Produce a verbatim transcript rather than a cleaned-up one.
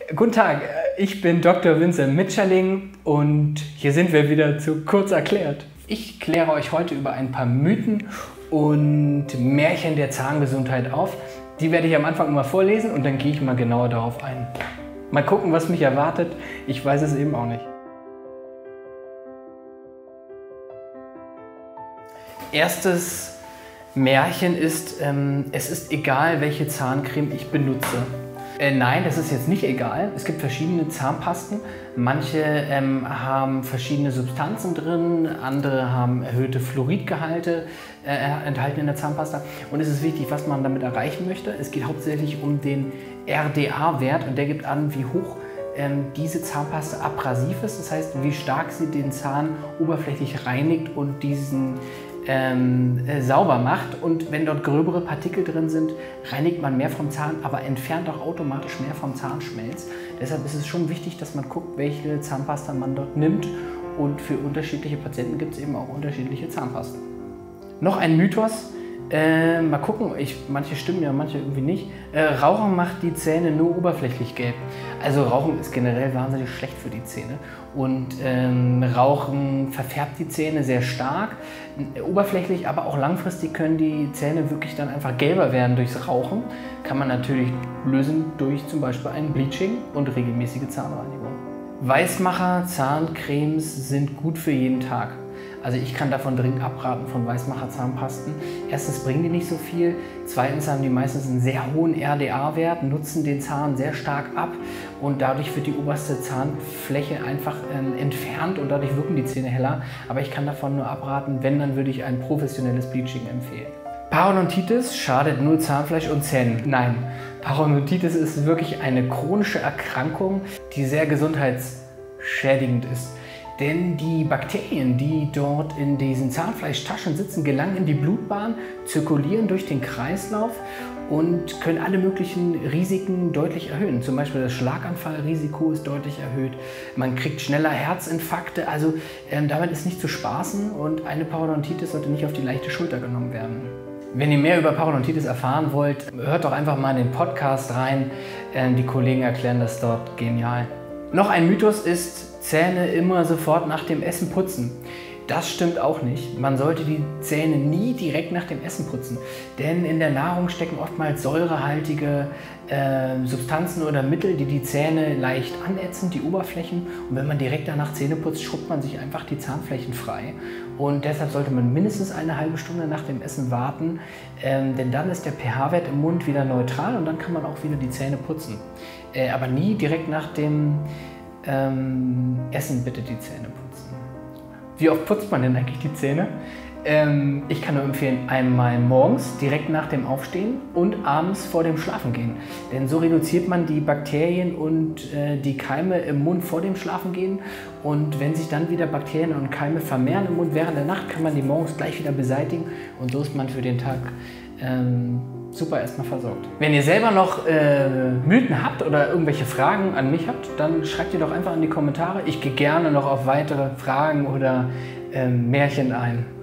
Guten Tag, ich bin Doktor Vincent Mitscherling und hier sind wir wieder zu Kurz erklärt. Ich kläre euch heute über ein paar Mythen und Märchen der Zahngesundheit auf. Die werde ich am Anfang mal vorlesen und dann gehe ich mal genauer darauf ein. Mal gucken, was mich erwartet. Ich weiß es eben auch nicht. Erstes Märchen ist, ähm, es ist egal, welche Zahncreme ich benutze. Äh, nein, das ist jetzt nicht egal. Es gibt verschiedene Zahnpasten. Manche ähm, haben verschiedene Substanzen drin, andere haben erhöhte Fluoridgehalte äh, enthalten in der Zahnpasta. Und es ist wichtig, was man damit erreichen möchte. Es geht hauptsächlich um den R D A-Wert und der gibt an, wie hoch ähm, diese Zahnpasta abrasiv ist. Das heißt, wie stark sie den Zahn oberflächlich reinigt und diesen Ähm, äh, sauber macht, und wenn dort gröbere Partikel drin sind, reinigt man mehr vom Zahn, aber entfernt auch automatisch mehr vom Zahnschmelz. Deshalb ist es schon wichtig, dass man guckt, welche Zahnpasta man dort nimmt, und für unterschiedliche Patienten gibt es eben auch unterschiedliche Zahnpasten. Noch ein Mythos, äh, mal gucken, ich, manche stimmen ja, manche irgendwie nicht. Äh, Rauchen macht die Zähne nur oberflächlich gelb. Also Rauchen ist generell wahnsinnig schlecht für die Zähne und ähm, Rauchen verfärbt die Zähne sehr stark, oberflächlich, aber auch langfristig können die Zähne wirklich dann einfach gelber werden durchs Rauchen. Kann man natürlich lösen durch zum Beispiel ein Bleaching und regelmäßige Zahnreinigung. Weißmacher Zahncremes sind gut für jeden Tag. Also ich kann davon dringend abraten, von Weißmacher Zahnpasten. Erstens bringen die nicht so viel, zweitens haben die meistens einen sehr hohen R D A-Wert, nutzen den Zahn sehr stark ab und dadurch wird die oberste Zahnfläche einfach äh, entfernt und dadurch wirken die Zähne heller. Aber ich kann davon nur abraten, wenn, dann würde ich ein professionelles Bleaching empfehlen. Parodontitis schadet nur Zahnfleisch und Zähnen. Nein, Parodontitis ist wirklich eine chronische Erkrankung, die sehr gesundheitsschädigend ist. Denn die Bakterien, die dort in diesen Zahnfleischtaschen sitzen, gelangen in die Blutbahn, zirkulieren durch den Kreislauf und können alle möglichen Risiken deutlich erhöhen. Zum Beispiel das Schlaganfallrisiko ist deutlich erhöht, man kriegt schneller Herzinfarkte, also ähm, damit ist nicht zu spaßen und eine Parodontitis sollte nicht auf die leichte Schulter genommen werden. Wenn ihr mehr über Parodontitis erfahren wollt, hört doch einfach mal in den Podcast rein, ähm, die Kollegen erklären das dort genial. Noch ein Mythos ist, Zähne immer sofort nach dem Essen putzen. Das stimmt auch nicht. Man sollte die Zähne nie direkt nach dem Essen putzen, denn in der Nahrung stecken oftmals säurehaltige äh, Substanzen oder Mittel, die die Zähne leicht anätzen, die Oberflächen. Und wenn man direkt danach Zähne putzt, schrubbt man sich einfach die Zahnflächen frei. Und deshalb sollte man mindestens eine halbe Stunde nach dem Essen warten, ähm, denn dann ist der pH-Wert im Mund wieder neutral und dann kann man auch wieder die Zähne putzen. Äh, aber nie direkt nach dem ähm, Essen bitte die Zähne putzen. Wie oft putzt man denn eigentlich die Zähne? Ähm, ich kann nur empfehlen, einmal morgens direkt nach dem Aufstehen und abends vor dem Schlafengehen. Denn so reduziert man die Bakterien und äh, die Keime im Mund vor dem Schlafengehen. Und wenn sich dann wieder Bakterien und Keime vermehren im Mund während der Nacht, kann man die morgens gleich wieder beseitigen und so ist man für den Tag ähm, super erstmal versorgt. Wenn ihr selber noch äh, Mythen habt oder irgendwelche Fragen an mich habt, dann schreibt ihr doch einfach in die Kommentare. Ich gehe gerne noch auf weitere Fragen oder äh, Märchen ein.